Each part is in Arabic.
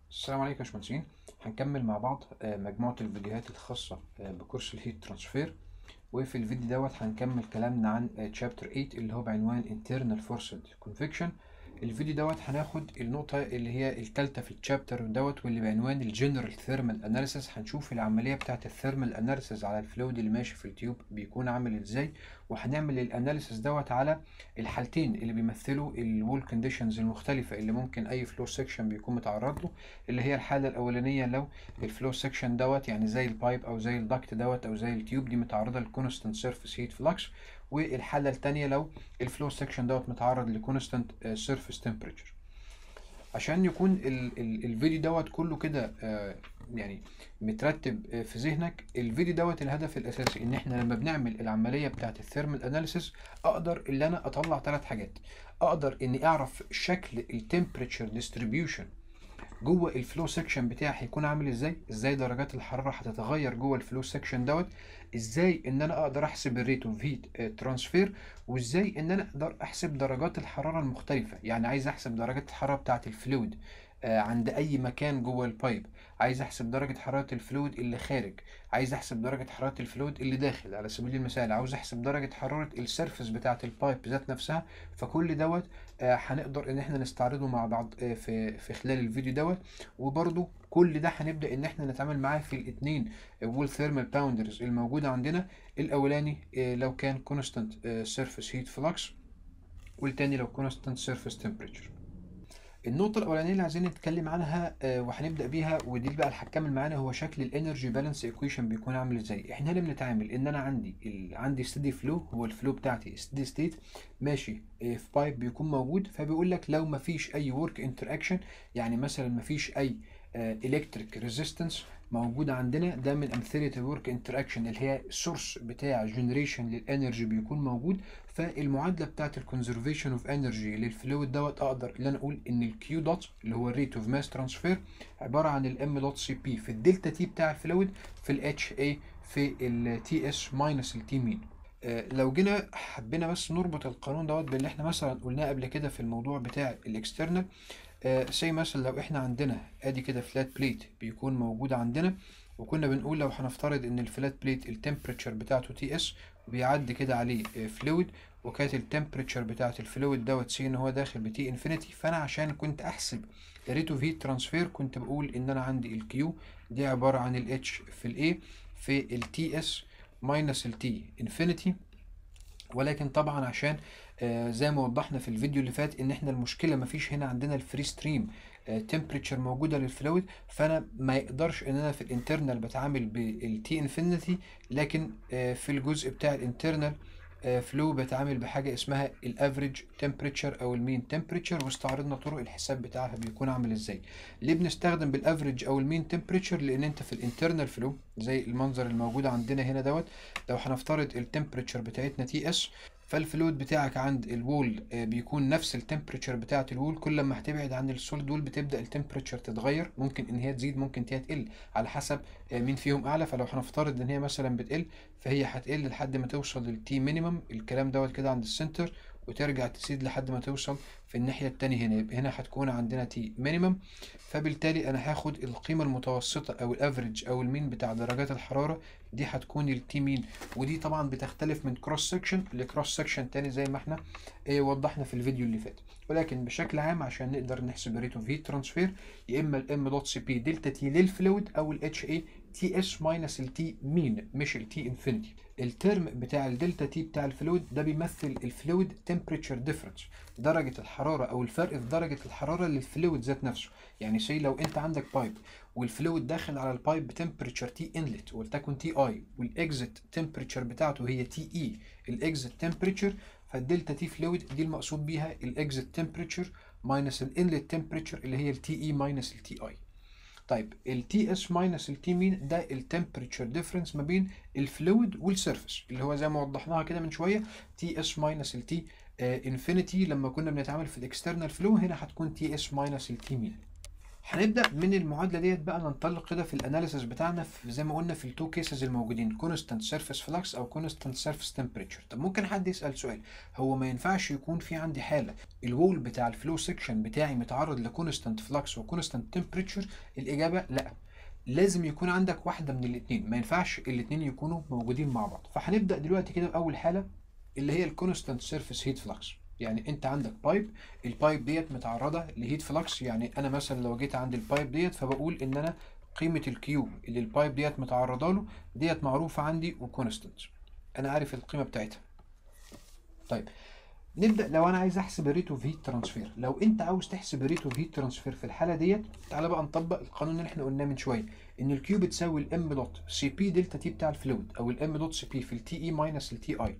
السلام عليكم يا باشمهندسين. هنكمل مع بعض مجموعة الفيديوهات الخاصة بكورس الهيت ترانسفير. وفي الفيديو دوت هنكمل كلامنا عن شابتر 8 اللي هو بعنوان internal forced convection. الفيديو دوت هناخد النقطة اللي هي التالتة في الشابتر دوت واللي بعنوان الجنرال ثيرمال اناليسيس. هنشوف العملية بتاعة الثيرمال اناليسيس على الفلويد اللي ماشي في التيوب بيكون عامل ازاي، وهنعمل الاناليسيس دوت على الحالتين اللي بيمثلوا الوول كونديشنز المختلفة اللي ممكن اي فلو سيكشن بيكون متعرض له، اللي هي الحالة الأولانية لو الفلو سيكشن دوت يعني زي البايب أو زي الدكت دوت أو زي التيوب دي متعرضة لكونستانت سيرفيس هيت فلكس، والحالة التانية لو الفلو سيكشن دوت متعرض لكونستانت سيرفيس تمبريتشر. عشان يكون الفيديو دوت كله كده يعني مترتب في ذهنك، الفيديو دوت الهدف الأساسي إن إحنا لما بنعمل العملية بتاعة الثيرمال أناليسيس أقدر إن أنا أطلع ثلاث حاجات. أقدر إني أعرف شكل التمبريتشر ديستريبيوشن جوه الفلو سيكشن بتاعي هيكون عامل ازاي درجات الحراره هتتغير جوه الفلو سيكشن دوت، ازاي ان انا اقدر احسب الريت اوف هيت ترانسفير، وازاي ان انا اقدر احسب درجات الحراره المختلفه. يعني عايز احسب درجات الحراره بتاعه الفلويد عند اي مكان جوه البايب، عايز احسب درجه حراره الفلويد اللي خارج، عايز احسب درجه حراره الفلويد اللي داخل. على سبيل المثال عاوز احسب درجه حراره السيرفس بتاعه البايب ذات نفسها. فكل دوت هنقدر ان احنا نستعرضه مع بعض في خلال الفيديو دوت. وبرضو كل ده هنبدأ ان احنا نتعامل معاه في الاتنين وول ثيرمال باوندرز الموجودة عندنا. الاولاني لو كان كونستانت سيرفيس هيت فلكس، والتاني لو كونستانت سيرفيس تمبريتشر. النقطة الأولانية اللي عايزين نتكلم عنها وهنبدأ بيها ودي اللي بقى اللي هتكمل معانا هو شكل الانرجي بالانس ايكويشن بيكون عامل ازاي. احنا هنا بنتعامل ان انا عندي ستيدي فلو، هو الفلو بتاعتي ستيدي ستيت ماشي في بايب بيكون موجود. فبيقول لك لو مفيش اي ورك انتراكشن، يعني مثلا مفيش اي الكتريك ريزيستنس موجودة عندنا، ده من أمثلة الورك انتراكشن اللي هي السورس بتاع جنريشن للانرجي بيكون موجود. فالمعادله بتاعت الكونزرفيشن اوف انرجي للفلويد دوت اقدر ان انا اقول ان الكيو دوت اللي هو الريت اوف ماس ترانسفير عباره عن الام دوت سي بي في الدلتا تي بتاع الفلويد في الاتش اي في التي اس ماينس التي مين. لو جينا حبينا بس نربط القانون دوت باللي احنا مثلا قلناه قبل كده في الموضوع بتاع الاكسترنال. زي مثلا لو احنا عندنا ادي كده فلات بليت بيكون موجود عندنا، وكنا بنقول لو هنفترض ان الفلات بليت التمبريتشر بتاعته تي اس وبيعدي كده عليه فلويد، وكانت التمبريتشر بتاعت الفلويد دوت سي ان هو داخل بتي انفينيتي. فانا عشان كنت احسب الريت اوف هيت ترانسفير كنت بقول ان انا عندي الكيو دي عباره عن الاتش في الاي في التي اس ماينس التي انفينيتي. ولكن طبعا عشان زي ما وضحنا في الفيديو اللي فات ان احنا المشكله مفيش هنا عندنا الفري ستريم تمبريتشر موجوده للفلويد، فانا ما يقدرش ان انا في الانترنال بتعامل بالتي انفينيتي، لكن في الجزء بتاع الانترنال فلو بتعامل بحاجه اسمها الافريج تمبريتشر او المين تمبريتشر. واستعرضنا طرق الحساب بتاعها بيكون عامل ازاي. ليه بنستخدم بالافريج او المين تمبريتشر؟ لان انت في الانترنال فلو زي المنظر الموجود عندنا هنا دوت، لو هنفترض التمبريتشر بتاعتنا تي اس، فالفلويد بتاعك عند الوول بيكون نفس التمبريتشر بتاعه الوول. كل ما هتبعد عن السوليد وول بتبدا التمبريتشر تتغير، ممكن ان هي تزيد ممكن هي تقل على حسب مين فيهم اعلى. فلو هنفترض ان هي مثلا بتقل فهي هتقل لحد ما توصل للتي مينيمم الكلام دوت كده عند السنتر، وترجع تزيد لحد ما توصل في الناحية التانية هنا. يبقى هنا هتكون عندنا تي مينيمم. فبالتالي انا هاخد القيمة المتوسطة او الافريج او المين بتاع درجات الحرارة، دي هتكون التي مين. ودي طبعا بتختلف من كروس سكشن لكروس سكشن تاني زي ما احنا وضحنا في الفيديو اللي فات. ولكن بشكل عام عشان نقدر نحسب الريت اوف هيت ترانسفير، يا اما الام دوت سي بي دلتا تي للفلويد او الاتش اي تي اس ماينس التي مين مش التي انفينيتي. الترم بتاع الدلتا تي بتاع الفلويد ده بيمثل الفلويد تمبريتشر ديفرنس، درجه الحراره او الفرق في درجه الحراره للفلويد ذات نفسه. يعني سي لو انت عندك بايب والفلويد داخل على البايب بتمبريتشر تي انلت ولتكن تي اي، والاكزيت تمبريتشر بتاعته هي تي اي الاكزيت تمبريتشر، فالدلتا تي فلويد دي المقصود بيها الاكزيت تمبريتشر ماينس الانلت تمبريتشر اللي هي التي اي ماينس التي اي. طيب التي اس ماينس التي مين ده التمبريتشر ديفرنس ما بين الفلويد والسيرفيس، اللي هو زي ما وضحناها كده من شويه تي اس ماينس التي انفينيتي لما كنا بنتعامل في الاكسترنال فلو، هنا هتكون تي اس ماينس التي مين. هنبدأ من المعادلة ديت بقى ننطلق كده في الاناليسيس بتاعنا، في زي ما قلنا في التو كيسز الموجودين، كونستانت سيرفيس فلكس او كونستانت سيرفيس تمبريتشر. طب ممكن حد يسأل سؤال، هو ما ينفعش يكون في عندي حالة الوول بتاع الفلو سيكشن بتاعي متعرض لكونستانت فلكس وكونستانت تمبريتشر؟ الإجابة لا، لازم يكون عندك واحدة من الاتنين، ما ينفعش الاتنين يكونوا موجودين مع بعض. فهنبدأ دلوقتي كده بأول حالة اللي هي الكونستانت سيرفيس هيت فلكس. يعني انت عندك بايب، البايب ديت متعرضه لهيت فلكس. يعني انا مثلا لو جيت عند البايب ديت فبقول ان انا قيمه الكيو اللي البايب ديت متعرضه له ديت معروفه عندي وكونستانت، انا عارف القيمه بتاعتها. طيب نبدا، لو انا عايز احسب الريت اوف هيت ترانسفير، لو انت عاوز تحسب الريت اوف هيت ترانسفير في الحاله ديت، تعالى بقى نطبق القانون اللي احنا قلناه من شويه، ان الكيو بتساوي الام دوت سي بي دلتا تي بتاع الفلويد، او الام دوت سي بي في التي اي ماينس التي اي.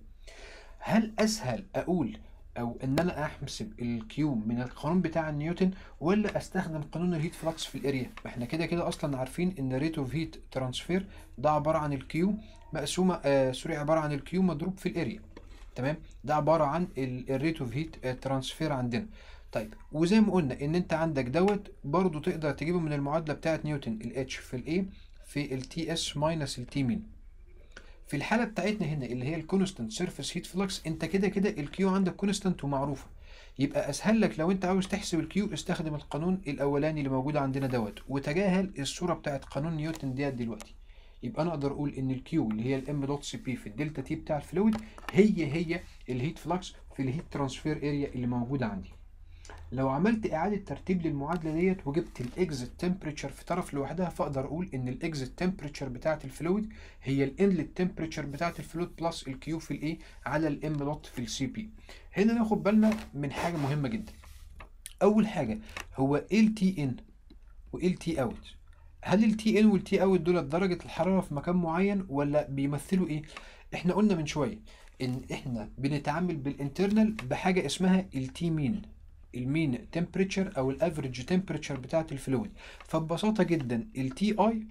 هل اسهل اقول او ان انا احسب الكيو من القانون بتاع نيوتن، ولا استخدم قانون الهيت فلكس في الاريا؟ احنا كده كده اصلا عارفين ان ريت اوف هيت ترانسفير ده عباره عن الكيو مقسومه عباره عن الكيو مضروب في الاريا. تمام، ده عباره عن الريت اوف هيت ترانسفير عندنا. طيب وزي ما قلنا ان انت عندك دوت برضو تقدر تجيبه من المعادله بتاعه نيوتن، الاتش في الايه في التي اس ماينس التي مين. في الحاله بتاعتنا هنا اللي هي الكونستانت سيرفيس هيت فلكس، انت كده كده الكيو عندك كونستانت ومعروفه، يبقى اسهل لك لو انت عاوز تحسب الكيو استخدم القانون الاولاني اللي موجود عندنا دوت، وتجاهل الصوره بتاعت قانون نيوتن ديت دلوقتي. يبقى انا اقدر اقول ان الكيو اللي هي الام دوت سي بي في الدلتا تي بتاع الفلويد هي الهيت فلكس في الهيت ترانسفير اريا اللي موجوده عندي. لو عملت إعادة ترتيب للمعادلة ديت وجبت الإكزيت تمبريتشر في طرف لوحدها، فأقدر أقول إن الإكزيت تمبريتشر بتاعة الفلويد هي الإنلت تمبريتشر بتاعة الفلويد بلس الكيو في الإيه على الإم دوت في السي بي. هنا ناخد بالنا من حاجة مهمة جدا. أول حاجة، هو إيه التي إن وإيه التي أوت؟ هل التي إن والتي أوت دول درجة الحرارة في مكان معين ولا بيمثلوا إيه؟ إحنا قلنا من شوية إن إحنا بنتعامل بالإنترنال بحاجة اسمها التي مين، المين تمبريتشر او الافريج تمبريتشر بتاعت الفلويد. فببساطه جدا التي اي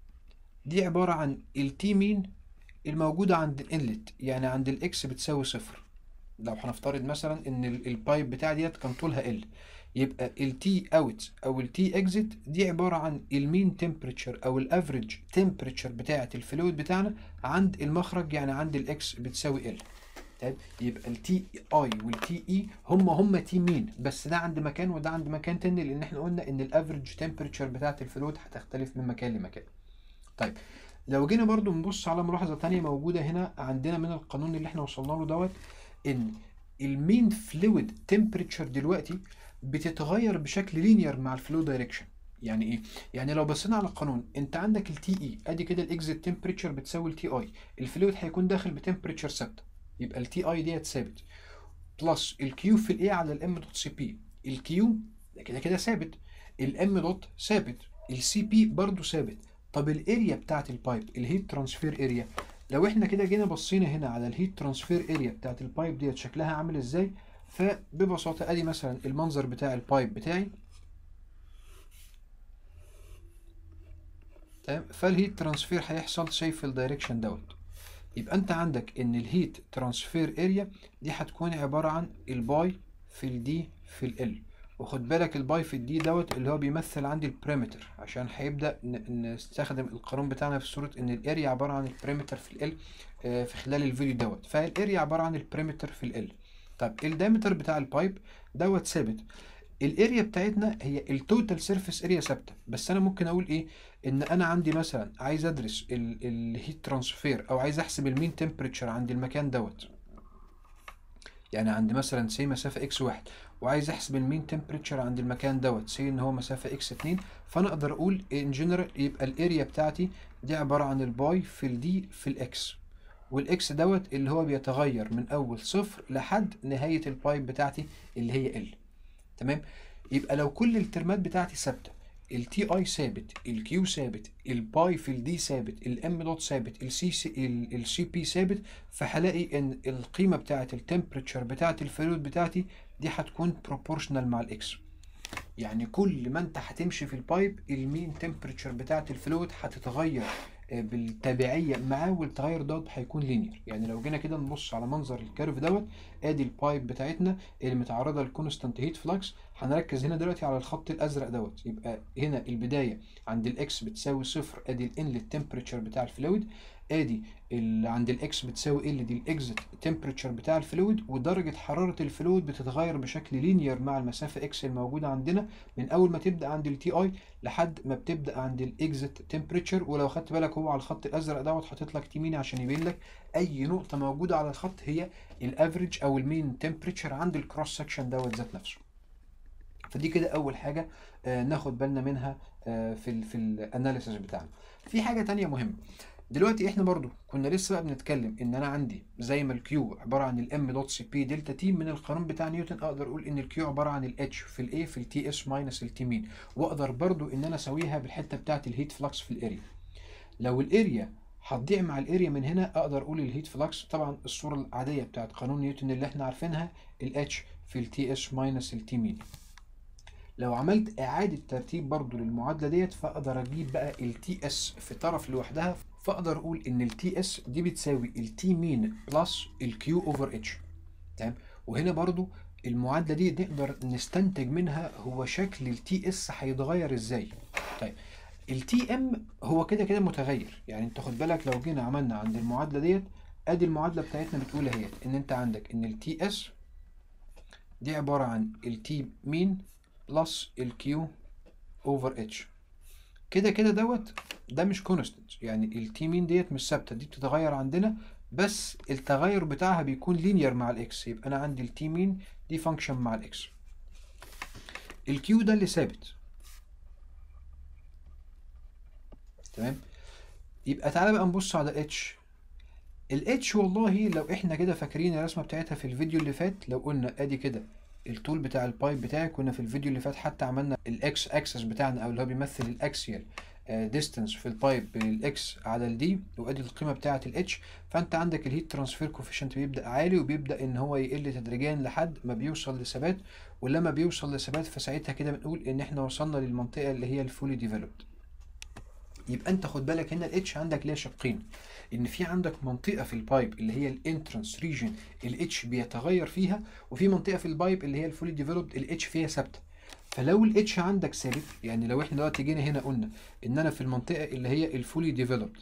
دي عباره عن التي مين الموجوده عند الانلت، يعني عند الاكس بتساوي صفر. لو هنفترض مثلا ان البايب بتاع ديت كان طولها ال، يبقى التي اوت او التي اكزيت دي عباره عن المين تمبريتشر او الافريج تمبريتشر بتاعت الفلويد بتاعنا عند المخرج، يعني عند الاكس بتساوي ال. طيب يبقى التي اي والتي اي هم تي مين، بس ده عند مكان وده عند مكان تاني، لان احنا قلنا ان الافريج تمبريتشر بتاعت الفلويد هتختلف من مكان لمكان. طيب لو جينا برضو نبص على ملاحظة تانية موجودة هنا عندنا من القانون اللي احنا وصلنا له دوت، ان المين فلويد تمبريتشر دلوقتي بتتغير بشكل لينير مع الفلو دايركشن. يعني ايه؟ يعني لو بصينا على القانون، انت عندك التي اي ادي كده الاكزيت تمبريتشر بتساوي التي اي، الفلويد هيكون داخل بتمبريتشر ثابته، يبقى التي اي ديت ثابت، بلس الكيو في الاي على الام دوت سي بي. الكيو ده كده كده ثابت، الام دوت ثابت، السي بي برضه ثابت. طب الاريا بتاعت البايب، الهيت ترانسفير اريا، لو احنا كده جينا بصينا هنا على الهيت ترانسفير اريا بتاعت البايب ديت شكلها عامل ازاي، فببساطه ادي مثلا المنظر بتاع البايب بتاعي. تمام، فالهيت ترانسفير هيحصل شايف في الدايركشن دوت. يبقى انت عندك ان الهيت ترانسفير اريا دي هتكون عباره عن الباي في الدي في ال. وخد بالك الباي في الدي دوت اللي هو بيمثل عندي البريمتر، عشان هيبدا نستخدم القانون بتاعنا في صوره ان الاريا عباره عن البريمتر في ال في خلال الفيديو دوت، فالاريا عباره عن البريمتر في ال. طب الدايمتر بتاع البايب دوت ثابت، الاريا بتاعتنا هي التوتال سيرفيس اريا ثابته. بس انا ممكن اقول ايه، ان انا عندي مثلا عايز ادرس الهيت ترانسفير او عايز احسب المين تمبريتشر عند المكان دوت، يعني عند مثلا سي مسافه اكس 1 وعايز احسب المين تمبريتشر عند المكان دوت سي ان هو مسافه اكس 2، فانا اقدر اقول ان جنرال يبقى الاريا بتاعتي دي عباره عن الباي في الدي في الاكس، والاكس دوت اللي هو بيتغير من اول صفر لحد نهايه البايب بتاعتي اللي هي ال. تمام، يبقى لو كل الترمات بتاعتي ثابته، التي اي ثابت، الكيو ثابت، الباي في الدي ثابت، الام دوت ثابت، السي بي ثابت، فهلاقي ان القيمه بتاعت التمبريتشر بتاعت الفلويد بتاعتي دي هتكون بروبورشنال مع الاكس. يعني كل ما انت هتمشي في البايب المين تمبريتشر بتاعت الفلويد هتتغير بالتابعيه معاه، والتغير دوت هيكون لينير. يعني لو جينا كده نبص على منظر الكيرف دوت، ادي البايب بتاعتنا اللي متعرضه للكونستانت هيت فلكس. هنركز هنا دلوقتي على الخط الازرق دوت. يبقى هنا البدايه عند الاكس بتساوي صفر، ادي الانلت تمبريتشر بتاع الفلويد. ادي عند الاكس بتساوي ال، دي الاكزيت تمبريتشر بتاع الفلويد. ودرجه حراره الفلويد بتتغير بشكل لينير مع المسافه اكس الموجوده عندنا، من اول ما تبدا عند التي اي لحد ما بتبدا عند الاكزيت تمبريتشر. ولو خدت بالك هو على الخط الازرق دوت حاطط لك يمين عشان يبين لك اي نقطه موجوده على الخط هي الافريج او المين تمبريتشر عند الكروس سكشن دوت ذات نفسه. فدي كده اول حاجه ناخد بالنا منها في الاناليسيس بتاعنا. في حاجه تانية مهمه دلوقتي، احنا برضو كنا لسه بقى بنتكلم ان انا عندي زي ما الكيو عباره عن الام دوت سي بي دلتا تي من القانون بتاع نيوتن، اقدر اقول ان الكيو عباره عن الاتش في الاي في التي اس ماينس التي مين. واقدر برضو ان انا اسويها بالحته بتاعه الهيت فلكس في الاريا. لو الاريا هتضيع مع الاريا من هنا، اقدر اقول الهيت فلكس طبعا الصوره العاديه بتاعه قانون نيوتن اللي احنا عارفينها، الاتش في التي اس ماينس التي مين. لو عملت اعادة ترتيب برضو للمعادلة ديت، فاقدر اجيب بقى التي اس في طرف لوحدها. فاقدر اقول ان التي اس دي بتساوي التي مين بلس الكيو اوفر اتش. تمام. وهنا برضو المعادلة دي نقدر نستنتج منها هو شكل التي اس هيتغير ازاي. طيب التي ام هو كده كده متغير. يعني انت خد بالك لو جينا عملنا عند المعادلة ديت، ادي المعادلة بتاعتنا بتقول اهي ان انت عندك ان التي اس دي عبارة عن التي مين بلس الكيو اوفر اتش. كده كده دوت ده مش كونستنت، يعني التي مين ديت مش ثابته، دي بتتغير عندنا، بس التغير بتاعها بيكون لينير مع الاكس. يبقى انا عندي التي مين دي فانكشن مع الاكس. الكيو ده اللي ثابت. تمام. يبقى تعالى بقى نبص على الاتش. الاتش والله لو احنا كده فاكرين الرسمه بتاعتها في الفيديو اللي فات، لو قلنا ادي كده الطول بتاع البايب بتاعي، كنا في الفيديو اللي فات حتى عملنا الاكس اكسس بتاعنا او اللي هو بيمثل الاكسيال ديستانس في البايب بالاكس على الدي، وادي القيمه بتاعه الاتش. فانت عندك الهيت ترانسفير كوفيشنت بيبدا عالي وبيبدا ان هو يقل تدريجيا لحد ما بيوصل لثبات. ولما بيوصل لثبات فساعتها كده بنقول ان احنا وصلنا للمنطقه اللي هي الفولي ديفلوبد. يبقى انت خد بالك هنا الاتش عندك ليها شقين، ان في عندك منطقه في البايب اللي هي الانترنس ريجن الاتش بيتغير فيها، وفي منطقه في البايب اللي هي الفولي ديفلوبد الاتش فيها ثابته. فلو الاتش عندك ثابت، يعني لو احنا دلوقتي جينا هنا قلنا ان انا في المنطقه اللي هي الفولي ديفلوبد،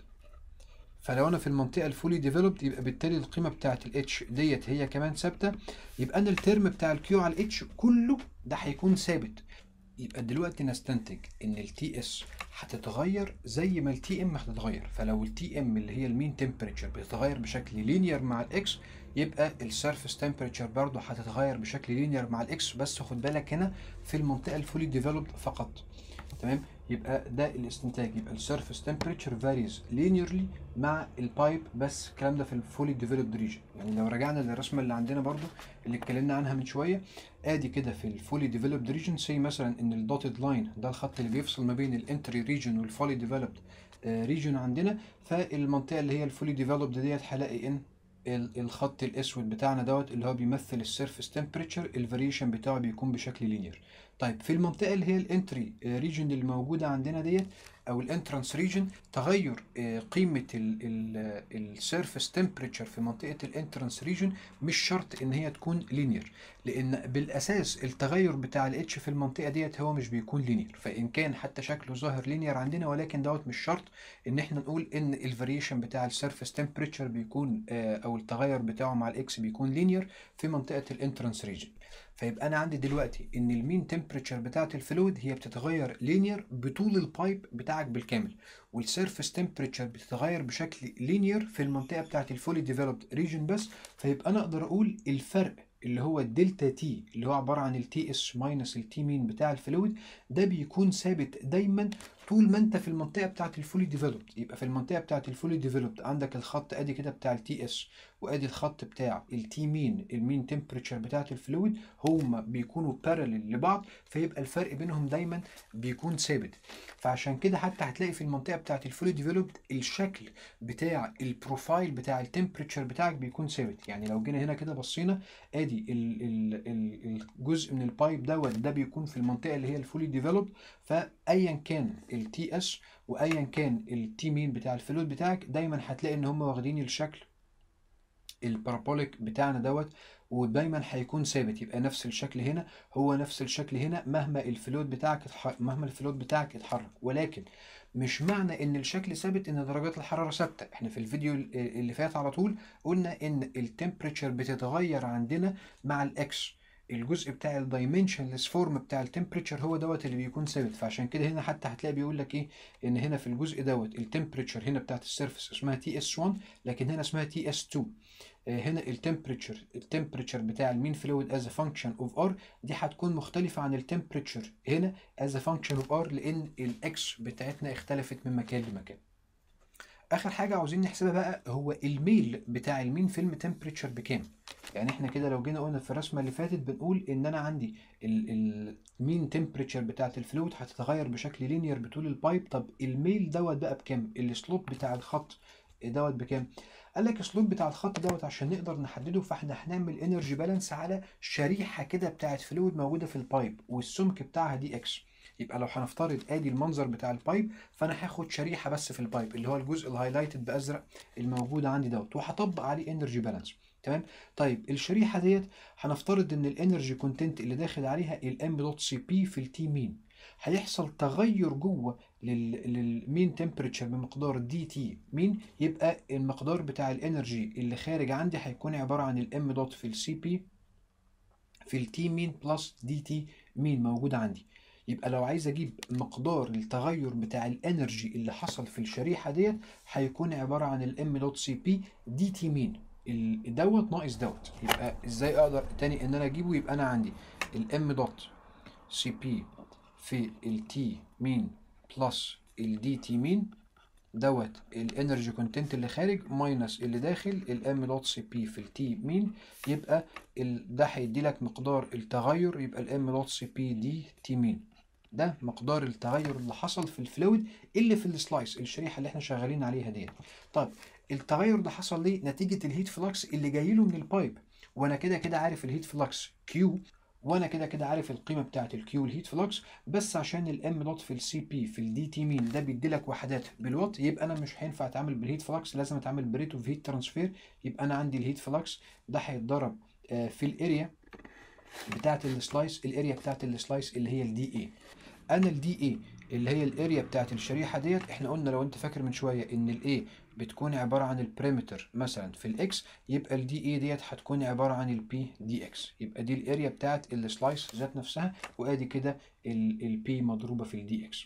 فلو انا في المنطقه الفولي ديفلوبد يبقى بالتالي القيمه بتاعه الاتش ديت هي كمان ثابته. يبقى انا الترم بتاع الكيو على الاتش كله ده هيكون ثابت. يبقى دلوقتي نستنتج ان التي اس هتتغير زي ما التي ام هتتغير. فلو التي ام اللي هي المين تمبريتشر بتتغير بشكل لينير مع الاكس، يبقى السيرفيس تمبريتشر برضه هتتغير بشكل لينير مع الاكس، بس خد بالك هنا في المنطقه الفولي ديفلوبد فقط. تمام. يبقى ده الاستنتاج، يبقى السيرفيس تمبريتشر فاريز لينيرلي مع البايب، بس الكلام ده في الفولي ديفلوبد ريجن. يعني لو رجعنا للرسمه اللي عندنا برضو اللي اتكلمنا عنها من شويه، ادي كده في الفولي ديفلوبد ريجن سي مثلا ان الدوتد لاين ده الخط اللي بيفصل ما بين الانتري ريجن والفولي ديفلوبد ريجن عندنا. فالمنطقه اللي هي الفولي ديفلوبد ديت هلاقي ان الخط الاسود بتاعنا دوت اللي هو بيمثل السيرفيس تمبريتشر الفاريشن بتاعه بيكون بشكل لينير. طيب في المنطقه اللي هي الانتري ريجن اللي موجوده عندنا ديت او الانترانس ريجن، تغير قيمه السيرفيس تمبريتشر في منطقه الانترانس ريجن مش شرط ان هي تكون لينير، لان بالاساس التغير بتاع الاتش في المنطقه ديت هو مش بيكون لينير. فان كان حتى شكله ظاهر لينير عندنا، ولكن دوت مش شرط ان احنا نقول ان الفاريشن بتاع السيرفيس تمبريتشر بيكون او التغير بتاعه مع الاكس بيكون لينير في منطقه الانترانس ريجن. فيبقى انا عندي دلوقتي ان المين تمبريتشر بتاعه الفلويد هي بتتغير لينير بطول البايب بتاعك بالكامل، والسيرفيس تمبريتشر بتتغير بشكل لينير في المنطقه بتاعه الفولي ديفلوبد ريجن بس. فيبقى انا اقدر اقول الفرق اللي هو الدلتا تي اللي هو عباره عن التي اس ماينس التي مين بتاع الفلويد ده بيكون ثابت دايما طول ما انت في المنطقه بتاعه الفولي ديفلوبد. يبقى في المنطقه بتاعه الفولي ديفلوبد عندك الخط ادي كده بتاع التي اس، وادي الخط بتاع التي مين المين تمبريتشر بتاعه الفلويد، هما بيكونوا بارلل لبعض، فيبقى الفرق بينهم دايما بيكون ثابت. فعشان كده حتى هتلاقي في المنطقه بتاعه الفولي ديفلوبد الشكل بتاع البروفايل بتاع التمبريتشر بتاعك بيكون ثابت. يعني لو جينا هنا كده بصينا ادي الجزء من البايب دوت ده بيكون في المنطقه اللي هي الفولي ديفلوبد، ايا كان التي اس وايا كان التي مين بتاع الفلويد بتاعك، دايما هتلاقي ان هم واخدين الشكل البارابوليك بتاعنا دوت، ودايما هيكون ثابت، يبقى نفس الشكل هنا هو نفس الشكل هنا مهما الفلويد بتاعك اتحرك. ولكن مش معنى ان الشكل ثابت ان درجات الحراره ثابته. احنا في الفيديو اللي فات على طول قلنا ان التمبريتشر بتتغير عندنا مع الاكس، الجزء بتاع الدايمنشنلس فورم بتاع التمبريتشر هو دوت اللي بيكون ثابت. فعشان كده هنا حتى هتلاقي بيقول لك ايه، ان هنا في الجزء دوت التمبريتشر هنا بتاعت السيرفيس اسمها تي اس 1، لكن هنا اسمها تي اس 2. هنا التمبريتشر بتاع المين فلويد از فانكشن اوف ار دي هتكون مختلفه عن التمبريتشر هنا از فانكشن اوف ار، لان الاكس بتاعتنا اختلفت من مكان لمكان. اخر حاجه عاوزين نحسبها بقى هو الميل بتاع المين فيلم تمبريتشر بكام. يعني احنا كده لو جينا قلنا في الرسمه اللي فاتت بنقول ان انا عندي المين تمبريتشر بتاعت الفلويد هتتغير بشكل لينير بطول البايب. طب الميل دوت بقى بكام؟ السلوب بتاع الخط دوت بكام؟ قال لك السلوب بتاع الخط دوت عشان نقدر نحدده فاحنا هنعمل انرجي بالانس على شريحه كده بتاعت فلويد موجوده في البايب والسمك بتاعها دي اكس. يبقى لو هنفترض ادي المنظر بتاع البايب، فانا هاخد شريحه بس في البايب اللي هو الجزء الهايلايتد بازرق الموجود عندي دوت، وهطبق عليه انرجي بالانس. تمام. طيب الشريحه ديت هنفترض ان الانرجي كونتنت اللي داخل عليها الام دوت سي بي في التي مين، هيحصل تغير جوه للمين تمبريتشر بمقدار دي تي مين، يبقى المقدار بتاع الانرجي اللي خارج عندي هيكون عباره عن الام دوت في السي بي في التي مين بلس دي تي مين موجوده عندي. يبقى لو عايز اجيب مقدار التغير بتاع الانرجي اللي حصل في الشريحه ديت هيكون عباره عن الام دوت سي بي دي تي مين دوت ناقص دوت. يبقى ازاي اقدر تاني ان انا اجيبه؟ يبقى انا عندي الام دوت سي بي في التي مين بلس الدي تي مين دوت الانرجي كونتنت اللي خارج ماينس اللي داخل الام دوت سي بي في التي مين، يبقى ده هيدي لك مقدار التغير، يبقى الام دوت سي بي دي تي مين ده مقدار التغير اللي حصل في الفلويد اللي في السلايس الشريحه اللي احنا شغالين عليها ديت. طيب التغير ده حصل ليه؟ نتيجه الهيت فلكس اللي جاي له من البايب، وانا كده كده عارف الهيت فلكس كيو، وانا كده كده عارف القيمه بتاعه الكيو الهيت فلكس، بس عشان الام دوت في السي بي في الدي تي مين ده بيدي لك وحدات بالوات، يبقى انا مش هينفع اتعامل بالهيت فلكس، لازم اتعامل بريت اوف هيت ترانسفير. يبقى انا عندي الهيت فلكس ده هيتضرب في الاريا بتاعه السلايس، الاريا بتاعه السلايس اللي هي الدي اي. انا الدي اي اللي هي الاريا بتاعت الشريحه ديت، احنا قلنا لو انت فاكر من شويه ان الاي بتكون عباره عن البريمتر مثلا في الاكس، يبقى الدي اي ديت هتكون عباره عن البي دي اكس. يبقى دي الاريا بتاعت السلايس ذات نفسها، وادي كده البي مضروبه في الدي اكس.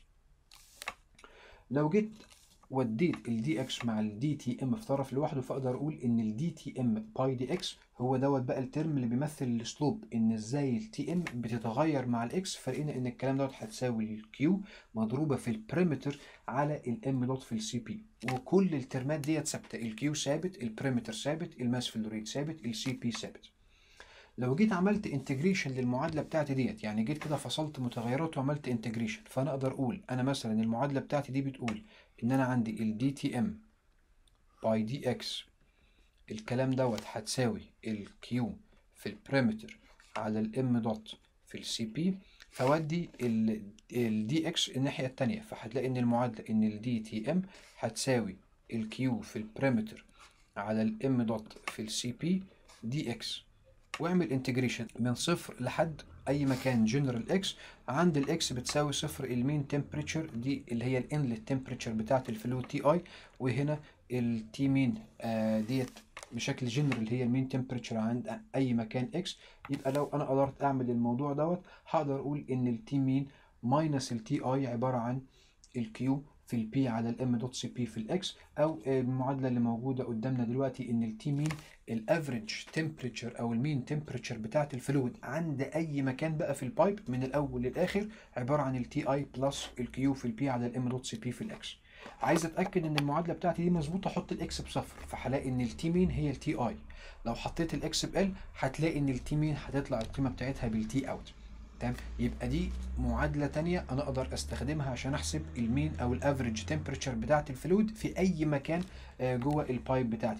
لو جيت وديت الدي اكس مع الدي تي ام في طرف لوحده، فاقدر اقول ان الدي تي ام باي دي اكس هو دوت بقى الترم اللي بيمثل السلوب، ان ازاي التي ام بتتغير مع الاكس. فلقينا ان الكلام دوت هتساوي الكيو مضروبه في البريمتر على الام دوت في السي بي، وكل الترمات ديت ثابته، الكيو ثابت، البريمتر ثابت، الماس فلو ريت ثابت، السي بي ثابت. لو جيت عملت انتجريشن للمعادله بتاعتي ديت، يعني جيت كده فصلت متغيرات وعملت انتجريشن، فانا اقدر اقول انا مثلا المعادله بتاعتي دي بتقول ان انا عندي الدي تي ام باي دي اكس الكلام دوت هتساوي الكيو في البريمتر على الام دوت في السي بي، فودي الدي اكس الناحيه الثانيه، فهتلاقي ان المعادله ان الدي تي ام هتساوي الكيو في البريمتر على الام دوت في السي بي دي اكس، واعمل انتجريشن من صفر لحد اي مكان جنرال اكس. عند الاكس بتساوي صفر المين تمبريتشر دي اللي هي الانلت تمبريتشر بتاعت الفلويد تي اي، وهنا التي مين ديت بشكل جنرال هي المين تمبريتشر عند اي مكان اكس. يبقى لو انا قدرت اعمل الموضوع دوت هقدر اقول ان التي مين ماينس التي اي عباره عن الكيو في البي على الام دوت سي بي في الاكس، او المعادله اللي موجوده قدامنا دلوقتي ان التي مين الافريج تمبريتشر او المين تمبريتشر بتاعت الفلويد عند اي مكان بقى في البايب من الاول للاخر عباره عن التي اي بلس الكيو في البي على الام دوت سي بي في الاكس. عايز اتاكد ان المعادله بتاعتي دي مظبوطه، احط الاكس بصفر، فهلاقي ان التي مين هي التي اي. لو حطيت الاكس بال هتلاقي ان التي مين هتطلع القيمه بتاعتها بالتي اوت. تمام. يبقى دي معادله تانية انا اقدر استخدمها عشان احسب المين او الافريج تمبريتشر بتاعت الفلويد في اي مكان جوه البايب بتاعتي ديت.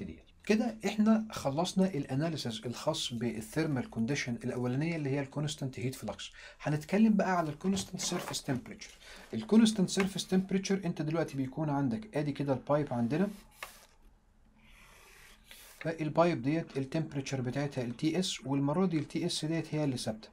كده احنا خلصنا الاناليسيس الخاص بالثيرمال كونديشن الاولانيه اللي هي الكونستانت هيت فلكس. هنتكلم بقى على الكونستانت سيرفيس تمبريتشر. الكونستانت سيرفيس تمبريتشر انت دلوقتي بيكون عندك ادي كده البايب عندنا، البايب ديت التمبريتشر بتاعتها التي اس، والمره دي التي اس ديت هي اللي ثابته،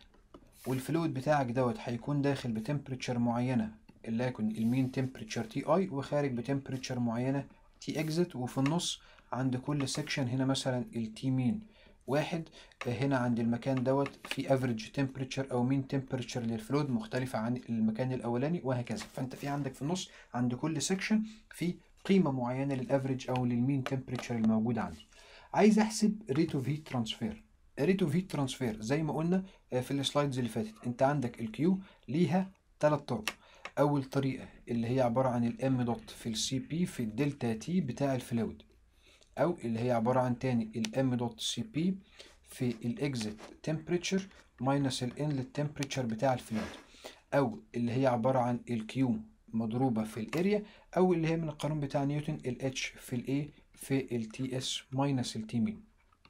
والفلويد بتاعك دوت هيكون داخل بتمبريتشر معينه اللي هيكون المين تمبريتشر تي اي، وخارج بتمبريتشر معينه تي اكزت، وفي النص عند كل سيكشن هنا مثلا التي مين واحد، هنا عند المكان دوت في افريج تمبريتشر او مين تمبريتشر للفلويد مختلفه عن المكان الاولاني، وهكذا. فانت في عندك في النص عند كل سيكشن في قيمه معينه للافريج او للمين تمبريتشر الموجوده عندي. عايز احسب ريت اوف هيت ترانسفير. ريت اوف هيت ترانسفير زي ما قلنا في السلايدز اللي فاتت، انت عندك الكيو ليها ثلاث طرق. اول طريقه اللي هي عباره عن الام دوت في السي بي في الدلتا تي بتاع الفلويد، او اللي هي عباره عن تاني الام دوت سي بي في الاكزيت تمبريتشر ماينس الانلت تمبريتشر بتاع الفلويد، او اللي هي عباره عن الكيو مضروبه في الاريا، او اللي هي من القانون بتاع نيوتن الاتش في الايه في التي اس ماينس التي مين.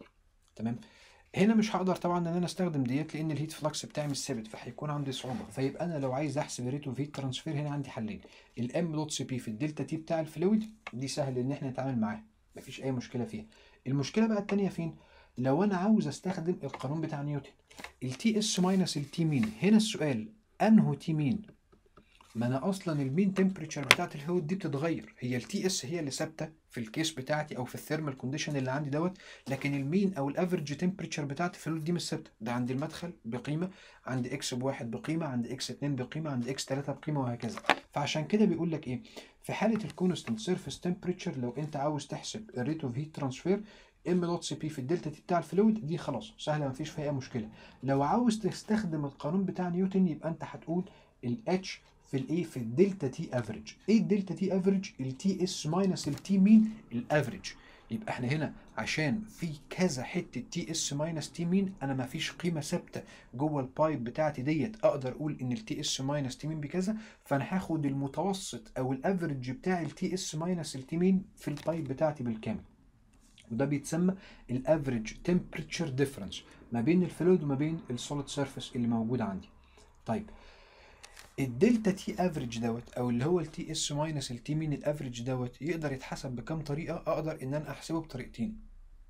تمام. هنا مش هقدر طبعا ان انا استخدم ديت لان الهيت فلكس بتاعي مش ثابت، فهيكون عندي صعوبه. فيبقى انا لو عايز احسب الريت اوف هيت ترانسفير هنا عندي حلين، الام دوت سي بي في الدلتا تي بتاع الفلويد، دي سهل ان احنا نتعامل معاها مفيش اي مشكله فيها. المشكله بقى الثانيه فين؟ لو انا عاوز استخدم القانون بتاع نيوتن التي اس ماينس التي مين. هنا السؤال انهو تي مين؟ ما انا اصلا المين تمبريتشر بتاعت الفلويد دي بتتغير، هي التي اس هي اللي ثابته في الكيس بتاعتي او في الثيرمال كونديشن اللي عندي دوت، لكن المين او الافريج تمبريتشر بتاعت الفلويد دي مش ثابته، ده عند المدخل بقيمه، عند اكس بواحد بقيمه، عند اكس 2 بقيمه، عند اكس 3 بقيمه، وهكذا. فعشان كده بيقول لك ايه في حاله الكونستنت سيرفيس تمبريتشر، لو انت عاوز تحسب الريت اوف هيت ترانسفير ام دوت سي بي في الدلتا تي بتاع الفلويد، دي خلاص سهله مفيش فيها اي مشكله. لو عاوز تستخدم القانون بتاع نيوتن يبقى انت هتقول الاتش في الايه في الدلتا تي افريج. ايه الدلتا تي افريج؟ التي اس ماينس التي مين الافريج. يبقى احنا هنا عشان في كذا حته تي اس ماينس تي مين، انا ما فيش قيمه ثابته جوه البايب بتاعتي ديت اقدر اقول ان التي اس ماينس تي مين بكذا، فانا هاخد المتوسط او الافريج بتاع التي اس ماينس التي مين في البايب بتاعتي بالكامل، وده بيتسمى الافريج تمبريتشر ديفرنس ما بين الفلويد وما بين السوليد سيرفيس اللي موجود عندي. طيب الدلتا تي افريج دوت او اللي هو التي اس ماينس التي مين الافريج دوت يقدر يتحسب بكام طريقه؟ اقدر ان انا احسبه بطريقتين.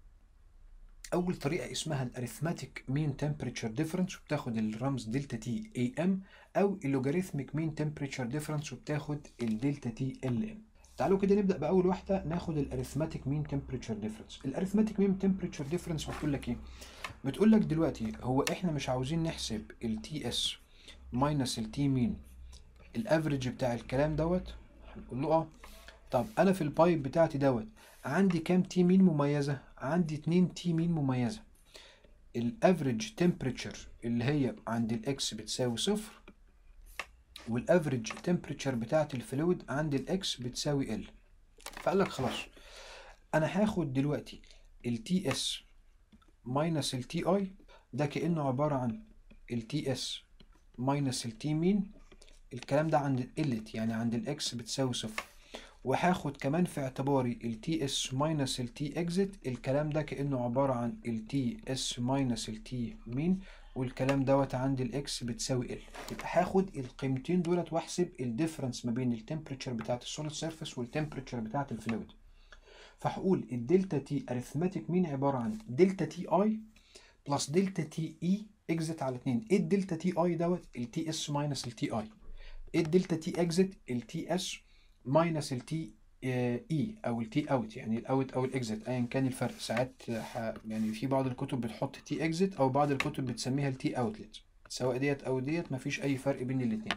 اول طريقه اسمها الاريثماتيك مين تمبريتشر ديفرنس وبتاخد الرمز دلتا تي اي ام، او اللوجاريثميك مين تمبريتشر ديفرنس وبتاخد الدلتا تي ال ام. تعالوا كده نبدا باول واحده، ناخد الاريثماتيك مين تمبريتشر ديفرنس. الاريثماتيك مين تمبريتشر ديفرنس بتقول لك ايه؟ بتقول لك دلوقتي هو احنا مش عاوزين نحسب التي اس ماينس التي مين الافريج بتاع الكلام دوت؟ هنقول له اه. طب انا في البايب بتاعتي دوت عندي كام تي مين مميزه؟ عندي 2 تي مين مميزه. الافريج تمبريتشر اللي هي عند الاكس بتساوي صفر، والافريج تمبريتشر بتاعت الفلويد عند الاكس بتساوي ال. فقال لك خلاص انا هاخد دلوقتي التي اس ماينس التي اي، ده كانه عباره عن التي اس ماينس التي مين، الكلام ده عند الالت يعني عند الاكس بتساوي صفر، وهاخد كمان في اعتباري التي اس ماينس التي اكزit، الكلام ده كأنه عبارة عن التي اس ماينس التي مين، والكلام دوت عند الاكس بتساوي ال. يبقى هاخد القيمتين دولت واحسب الديفرنس ما بين التمبريتشر بتاعت السوليد سيرفيس والتمبريتشر بتاعت الفلويد. فهقول الدلتا تي اريثماتيك مين عبارة عن دلتا تي اي بلس دلتا تي اي اكزت على 2. ايه الدلتا تي اي دوت؟ التي اس ماينس التي اي. ايه الدلتا تي اكزت؟ التي اس ماينس التي اي او التي اوت، يعني الاوت او الاكزت ايا كان الفرق. ساعات يعني في بعض الكتب بتحط تي اكزت او بعض الكتب بتسميها التي اوتلت، سواء ديت او ديت مفيش اي فرق بين الاثنين.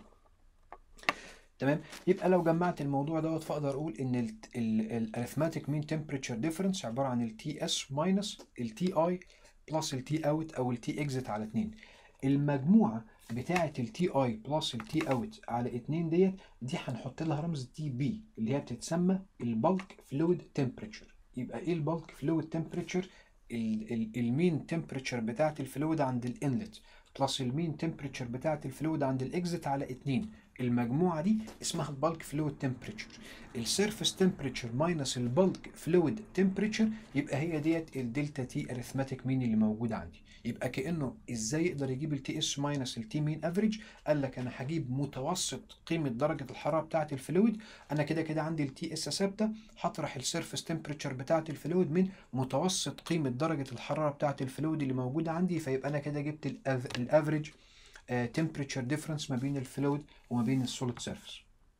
تمام. يبقى لو جمعت الموضوع دوت فاقدر اقول ان الاريثماتيك مين تمبريتشر ديفرنس عباره عن التي اس ماينس التي اي بلس التي اوت او التي اكزت على 2. المجموعه بتاعه التي اي بلس التي اوت على 2 دي هنحط لها رمز تي بي اللي هي بتتسمى البلك فلويد تمبريتشر. يبقى ايه البلك فلويد تمبريتشر؟ المين تمبريتشر بتاعه الفلويد عند الانلت بلس المين تمبريتشر بتاعه الفلويد عند الاكزت على 2، المجموعه دي اسمها البالك فلويد تمبريتشر. السيرفيس تمبريتشر ماينس البالك فلويد تمبريتشر يبقى هي ديت الدلتا تي اريثماتيك مين اللي موجوده عندي. يبقى كانه ازاي يقدر يجيب التي اس ماينس التي مين افريج؟ قال لك انا هجيب متوسط قيمه درجه الحراره بتاعه الفلويد. انا كده كده عندي التي اس ثابته، هطرح السيرفيس تمبريتشر بتاعه الفلويد من متوسط قيمه درجه الحراره بتاعه الفلويد اللي موجوده عندي، فيبقى انا كده جبت الافريج temperature difference ما بين الفلويد وما بين السوليد سيرفيس.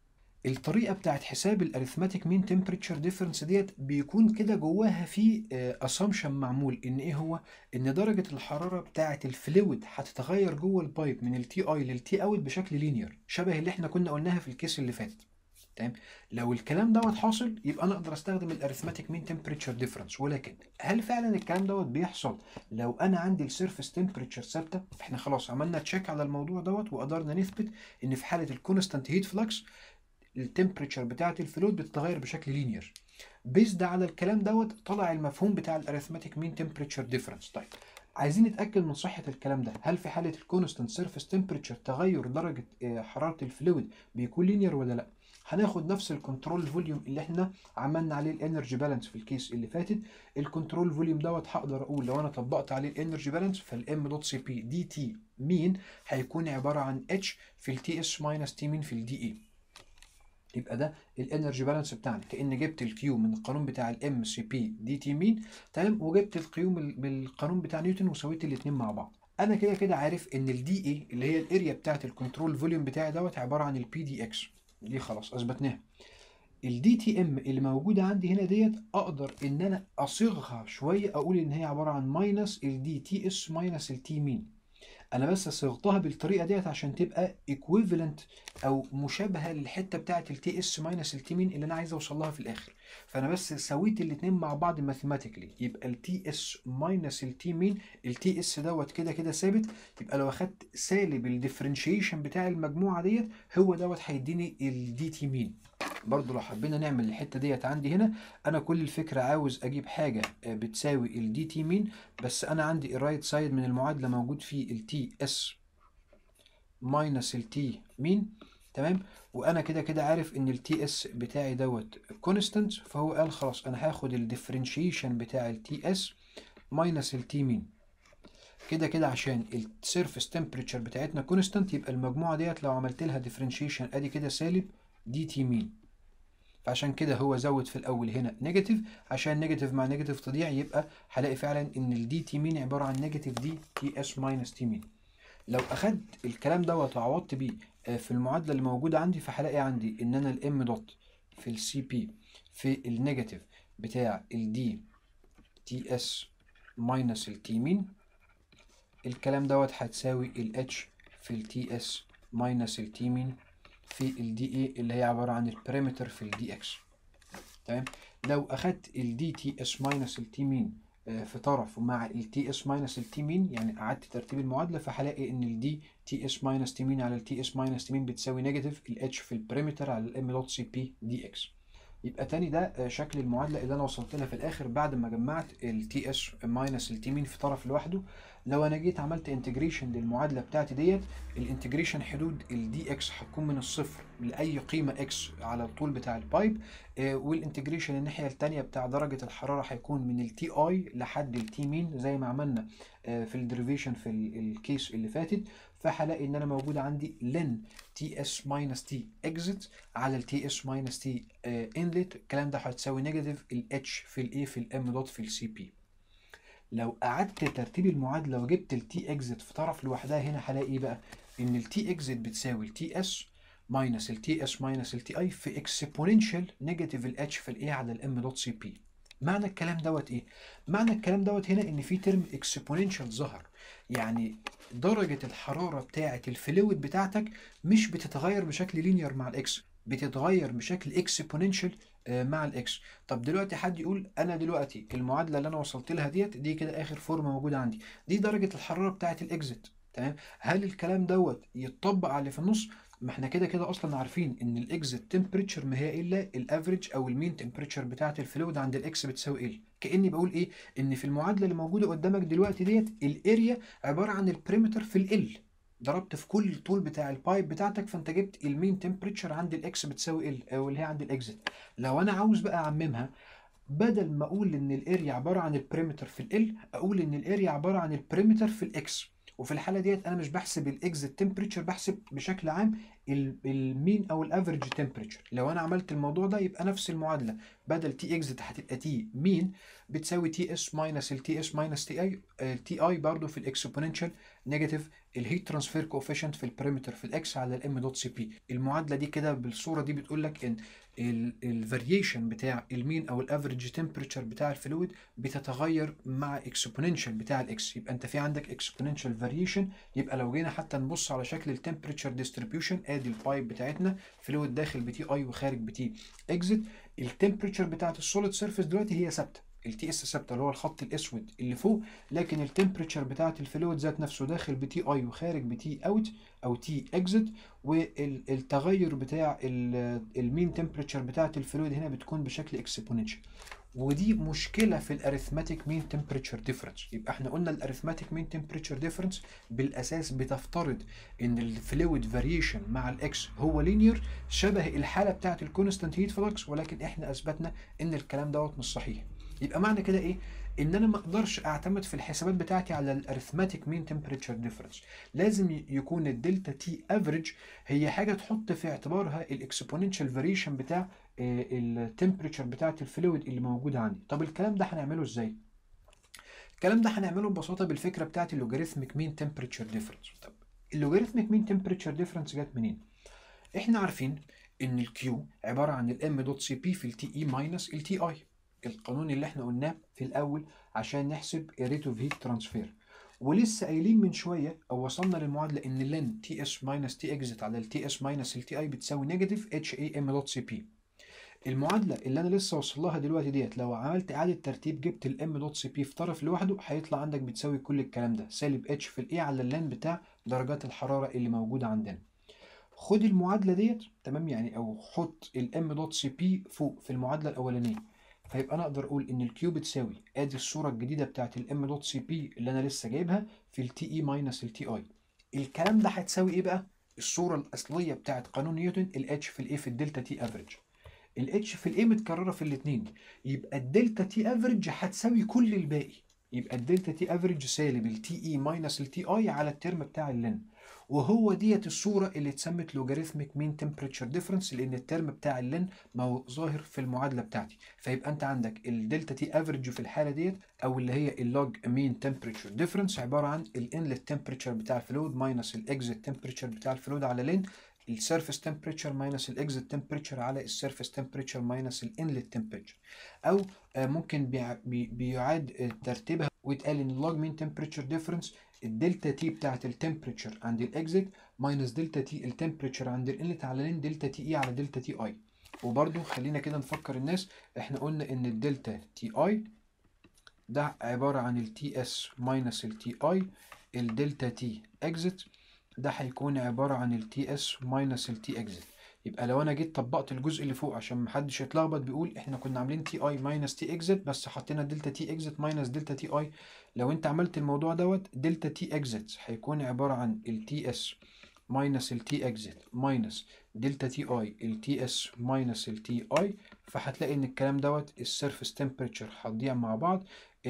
الطريقه بتاعت حساب الاريثماتيك مين تمبريتشر ديفرنس ديت بيكون كده جواها في اسامبشن معمول ان ايه هو، ان درجه الحراره بتاعت الفلويد هتتغير جوه البايب من التي اي للتي اوت بشكل لينير، شبه اللي احنا كنا قلناها في الكيس اللي فات. تمام. لو الكلام دوت حاصل يبقى انا اقدر استخدم الاريثماتيك مين تمبريتشر ديفرنس. ولكن هل فعلا الكلام دوت بيحصل لو انا عندي السيرفيس تمبريتشر ثابته؟ احنا خلاص عملنا تشيك على الموضوع دوت وقدرنا نثبت ان في حاله الكونستانت هيت فلكس التمبريتشر بتاعه الفلويد بتتغير بشكل لينير. بيزد على الكلام دوت طلع المفهوم بتاع الاريثماتيك مين تمبريتشر ديفرنس. طيب عايزين نتاكد من صحه الكلام ده. هل في حاله الكونستانت سيرفيس تمبريتشر تغير درجه حراره الفلويد بيكون لينير ولا لا؟ هناخد نفس الكنترول فوليوم اللي احنا عملنا عليه الانرجي بالانس في الكيس اللي فاتت. الكنترول فوليوم دوت هقدر اقول لو انا طبقت عليه الانرجي بالانس فالام دوت سي بي دي تي مين هيكون عباره عن اتش في التي اس ماينس تي مين في الدي اي. يبقى ده الانرجي بالانس بتاعنا، كأن جبت الكيو من القانون بتاع الام سي بي دي تي مين. تمام. وجبت الكيو بالقانون بتاع نيوتن وسويت الاثنين مع بعض. انا كده كده عارف ان الدي اي اللي هي الاريا بتاعت الكنترول فوليوم بتاعي دوت عباره عن البي دي اكس. دي خلاص اثبتناها. الدي تي ام اللي موجوده عندي هنا ديت اقدر ان انا اصيغها شويه اقول ان هي عباره عن ماينس الدي تي اس ماينس التي مين. انا بس صيغتها بالطريقه ديت عشان تبقى ايكويفالنت او مشابهه للحته بتاعه التي اس ماينس التي مين اللي انا عايز اوصل لها في الاخر. فانا بس سويت الاثنين مع بعض ماثيماتيكلي، يبقى التي اس ماينس التي مين، التي اس دوت كده كده ثابت. يبقى لو اخدت سالب الديفرنشيشن بتاع المجموعه ديت هو دوت هيديني الدي تي مين. برضو لو حبينا نعمل الحته ديت عندي هنا، انا كل الفكره عاوز اجيب حاجه بتساوي الدي تي مين، بس انا عندي الرايت سايد من المعادله موجود فيه التي اس ماينس التي مين. تمام. وانا كده كده عارف ان التي اس بتاعي دوت كونستانت، فهو قال خلاص انا هاخد الديفرنشيشن بتاع التي اس ماينس التي مين. كده كده عشان السيرفيس تمبريتشر بتاعتنا كونستانت يبقى المجموعه ديت لو عملت لها ديفرنشيشن ادي كده سالب دي تي مين. فعشان كده هو زود في الاول هنا نيجاتيف، عشان نيجاتيف مع نيجاتيف تضيع، يبقى هلاقي فعلا ان الدي تي مين عباره عن نيجاتيف دي تي اس ماينس تي مين. لو اخدت الكلام دوت وعوضت بيه في المعادله اللي موجوده عندي، فهلاقي عندي ان انا الام دوت في السي بي في النيجاتيف بتاع الدي تي اس ماينس التي مين، الكلام دوت هتساوي الاتش في التي اس ماينس التي مين في الدي اي اللي هي عباره عن البريمتر في الدي اكس. تمام. لو اخدت الدي تي اس ماينس التي مين في طرف مع التي اس ماينس التي مين، يعني قعدت ترتيب المعادله، فهلاقي ان الدي تي اس ماينس تي مين على التي اس ماينس تي مين بتساوي نيجاتيف الاتش في البريمتر على الام دوت سي بي دي اكس. يبقى تاني ده شكل المعادله اللي انا وصلت لها في الاخر بعد ما جمعت التي اس ماينس التي مين في طرف لوحده. لو انا جيت عملت انتجريشن للمعادله بتاعتي ديت، الانتجريشن حدود الدي اكس هتكون من الصفر لاي قيمه اكس على الطول بتاع البايب، والانتجريشن الناحيه الثانيه بتاع درجه الحراره هيكون من التي اي لحد التي مين زي ما عملنا في الديريفيشن في الكيس اللي فاتت. فهلاقي ان انا موجود عندي لن تي اس ماينس تي اكزيت على التي اس ماينس تي انلت. الكلام ده هتساوي نيجاتيف الاتش في الايه في الام دوت في السي بي. لو قعدت ترتيب المعادله وجبت التي اكزيت في طرف لوحدها هنا هلاقي ايه بقى، ان التي اكزيت بتساوي التي اس ماينس التي اس ماينس التي اي في اكسبوننشال نيجاتيف الاتش في الايه على الام دوت سي بي. معنى الكلام دوت ايه؟ معنى الكلام دوت هنا ان في ترم اكسبوننشال ظهر، يعني درجه الحراره بتاعه الفلويد بتاعتك مش بتتغير بشكل لينير مع الاكس، بتتغير بشكل اكسبوننشال مع الاكس. طب دلوقتي حد يقول انا دلوقتي المعادله اللي انا وصلت لها ديت دي كده اخر فورمه موجوده عندي، دي درجه الحراره بتاعه الاكزيت. تمام. هل الكلام دوت يتطبق على اللي في النص؟ ما احنا كده كده اصلا عارفين ان الاكزيت تمبريتشر ما هي الا الافريج او المين تمبريتشر بتاعه الفلويد عند الاكس بتساوي ال. كاني بقول ايه، ان في المعادله اللي موجوده قدامك دلوقتي ديت الاريا عباره عن البريمتر في ال، ضربت في كل الطول بتاع البايب بتاعتك، فانت جبت المين تمبريتشر عند الاكس بتساوي ال، او اللي هي عند الاكزit. لو انا عاوز بقى اعممها، بدل ما اقول ان الاريا عباره عن البريمتر في ال، اقول ان الاريا عباره عن البريمتر في الاكس. وفي الحاله ديت انا مش بحسب الاكزit تمبريتشر، بحسب بشكل عام المين او الافريج تمبريتشر. لو انا عملت الموضوع ده يبقى نفس المعادله، بدل تي اكزit هتبقى تي مين بتساوي تي اس ماينس التي اس ماينس تي اي، التي اي برضه في الاكسبوننشال نيجاتيف الهيت ترانسفير كوفيشنت في البريمتر في الاكس على الام دوت سي بي. المعادله دي كده بالصوره دي بتقول لك ان الفاريشن بتاع المين او الافريج تمبريتشر بتاع الفلويد بتتغير مع اكسبوننشال بتاع الاكس. يبقى انت في عندك اكسبوننشال فاريشن. يبقى لو جينا حتى نبص على شكل التمبريتشر ديستريبيوشن، ادي البايب بتاعتنا فلويد داخل بتي اي وخارج بتي اكزit. التمبريتشر بتاعت السوليد سيرفيس دلوقتي هي ثابته، التي اس ثابته اللي هو الخط الاسود اللي فوق، لكن التمبريتشر بتاعت الفلويد ذات نفسه داخل بتي اي وخارج بتي اوت او تي اكزit. والتغير بتاع المين تمبريتشر بتاعت الفلويد هنا بتكون بشكل اكسبوننشال. ودي مشكله في الاريثماتيك مين تمبريتشر ديفرنس. يبقى احنا قلنا الاريثماتيك مين تمبريتشر ديفرنس بالاساس بتفترض ان الفلويد فاريشن مع الاكس هو لينير شبه الحاله بتاعت الكونستانت هيت فلكس، ولكن احنا اثبتنا ان الكلام دوت مش صحيح. يبقى معنى كده ايه؟ ان انا ما اقدرش اعتمد في الحسابات بتاعتي على الاريثماتيك مين تمبريتشر ديفرنس. لازم يكون الدلتا تي افريج هي حاجه تحط في اعتبارها الاكسبوننشال فاريشن بتاع التمبريتشر بتاعت الفلويد اللي موجوده عندي. طب الكلام ده هنعمله ازاي؟ الكلام ده هنعمله ببساطه بالفكره بتاعت اللوغاريثميك مين تمبريتشر ديفرنس. طب اللوغاريثميك مين تمبريتشر ديفرنس جت منين؟ احنا عارفين ان الكيو عباره عن الام دوت سي بي في التي اي ماينس التي اي، القانون اللي احنا قلناه في الاول عشان نحسب الريت اوف هيت ترانسفير. ولسه قايلين من شويه او وصلنا للمعادله ان لن تي اس ماينس تي اكزت على التي اس ماينس التي اي بتساوي نيجاتيف اتش اي ام دوت سي بي. المعادله اللي انا لسه وصل لها دلوقتي ديت لو عملت اعاده ترتيب جبت الام دوت سي بي في طرف لوحده هيطلع عندك بتساوي كل الكلام ده سالب اتش في الاي على اللن بتاع درجات الحراره اللي موجوده عندنا. خد المعادله ديت تمام يعني، او حط الام دوت سي بي فوق في المعادله الاولانيه، فيبقى انا اقدر اقول ان الكيو بتساوي ادي الصوره الجديده بتاعت الام دوت سي بي اللي انا لسه جايبها في التي اي ماينس التي اي. الكلام ده هتساوي ايه بقى؟ الصوره الاصليه بتاعت قانون نيوتن، الاتش في الاي في الدلتا تي افريج. الاتش في الاي متكرره في الاثنين، يبقى الدلتا تي افريج هتساوي كل الباقي. يبقى الدلتا تي افريج سالب التي اي ماينس التي اي على الترم بتاع اللن. وهو ديت الصوره اللي اتسمت لوجاريثميك مين تمبريتشر ديفرنس، لان الترم بتاع اللن ما هو ظاهر في المعادله بتاعتي. فيبقى انت عندك الدلتا تي افريج في الحاله ديت او اللي هي اللوج مين تمبريتشر ديفرنس عباره عن الانلت تمبريتشر بتاع الفلويد ماينس الاكزيت تمبريتشر بتاع الفلويد على لن، السيرفيس تمبريتشر ماينس الاكزيت تمبريتشر على السيرفيس تمبريتشر ماينس الانلت تمبريتشر. او ممكن بيعاد ترتيبها ويتقال ان اللوج مين تمبريتشر ديفرنس الدلتا تي بتاعت التمبريتشر عند الاكزيت ماينس دلتا تي التمبريتشر عند الانلت على لين دلتا تي اي على دلتا تي اي. وبرده خلينا كده نفكر الناس، احنا قلنا ان الدلتا تي اي ده عبارة عن التي اس ماينس التي اي، الدلتا تي اكزيت ده هيكون عبارة عن التي اس ماينس التي اكزيت. يبقى لو انا جيت طبقت الجزء اللي فوق عشان محدش يتلخبط بيقول احنا كنا عاملين تي اي ماينس تي اكزيت بس حطينا دلتا تي اكزيت ماينس دلتا تي اي. لو انت عملت الموضوع دوت دلتا تي اكزيت هيكون عبارة عن التي اس ماينس التي اكزيت ماينس دلتا تي اي التي اس ماينس التي اي. فهتلاقي ان الكلام دوت السيرفيس تمبريتشر هتضيع مع بعض،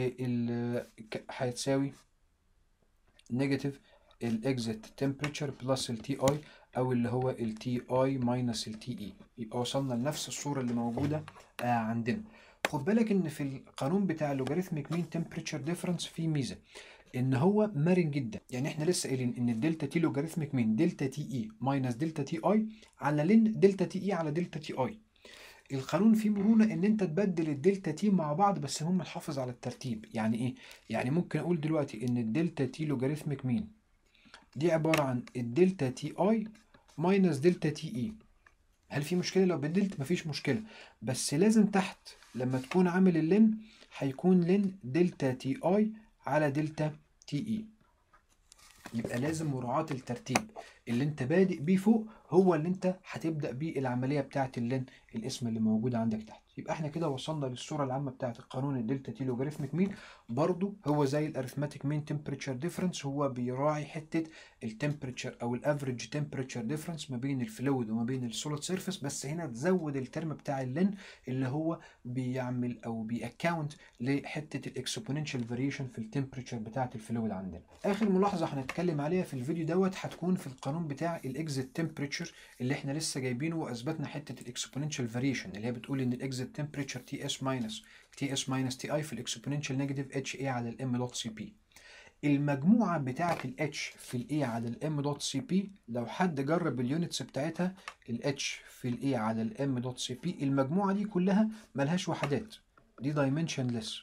هيتساوي نيجاتيف الاكزيت تمبريتشر بلس التي اي او اللي هو التي اي ماينس التي اي. يبقى وصلنا لنفس الصوره اللي موجوده عندنا. خد بالك ان في القانون بتاع اللوغاريثميك مين تمبريتشر ديفرنس في ميزه ان هو مرن جدا. يعني احنا لسه قايلين ان الدلتا تي لوغاريثميك مين دلتا تي اي ماينس دلتا تي اي على لين دلتا تي اي على دلتا تي اي. القانون فيه مرونة ان انت تبدل الدلتا تي مع بعض بس المهم نحافظ على الترتيب. يعني ايه؟ يعني ممكن اقول دلوقتي ان الدلتا تي لوجاريثميك مين دي عبارة عن الدلتا تي اي ماينس دلتا تي اي. هل في مشكلة لو بدلت؟ مفيش مشكلة، بس لازم تحت لما تكون عامل اللين هيكون لين دلتا تي اي على دلتا تي اي. يبقى لازم مراعاة الترتيب اللي انت بادئ بيه فوق هو اللي انت هتبدأ بيه العملية بتاعت اللين الاسم اللي موجود عندك تحت. يبقى احنا كده وصلنا للصوره العامه بتاعه القانون الدلتا تي لوجاريتميك مين. برضو هو زي الارثماتيك مين تمبريتشر ديفرنس، هو بيراعي حته التمبريتشر او الافريج تمبريتشر ديفرنس ما بين الفلويد وما بين السوليد سيرفيس، بس هنا تزود الترم بتاع اللين اللي هو بيعمل او بيأكاونت لحته الاكسبوننشال فاريشن في التمبريتشر بتاعه الفلويد عندنا. اخر ملاحظه هنتكلم عليها في الفيديو دوت هتكون في القانون بتاع الاكزيت تمبريتشر اللي احنا لسه جايبينه، واثبتنا حته الاكسبوننشال فاريشن اللي هي بتقول ان الاكزيت تمبريتشر تي اس ماينس تي اي في الاكسبوننشال نيجاتيف اتش اي على الام دوت سي بي. المجموعه بتاعه الاتش في الاي على الام دوت سي بي لو حد جرب اليونتس بتاعتها، الاتش في الاي على الام دوت سي بي المجموعه دي كلها ملهاش وحدات، دي دايمنشنلس.